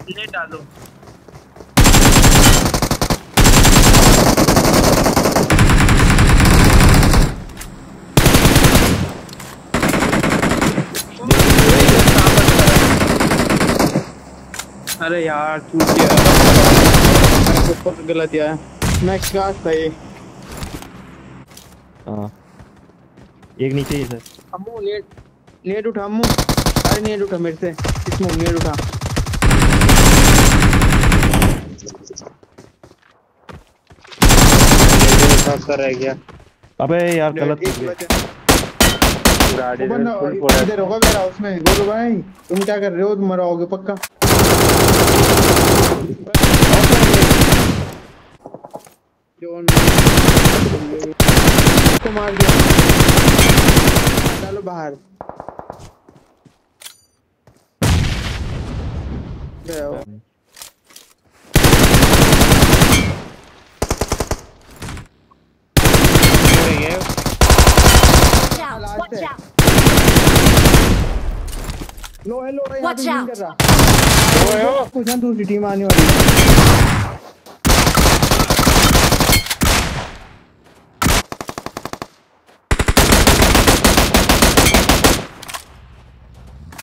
ले डालो। अरे यार चूक गया, ऊपर गलत दिया है। मैक्स का था ये। हाँ एक नीचे ही सर। अम्मू नेट नेट उठा अम्मू। अरे नेट उठा मेरे से, इसमें नेट उठा। रह गया। अबे यार गलत गाड़ी में इधर होगा मेरा उसमें। गोलू भाई तुम क्या कर रहे हो, तुम मरोगे पक्का। तो मार दिया, चलो बाहर गया। Watch out! लो हेलो Watch out! कर रहा। दूसरी टीम आने वाली है।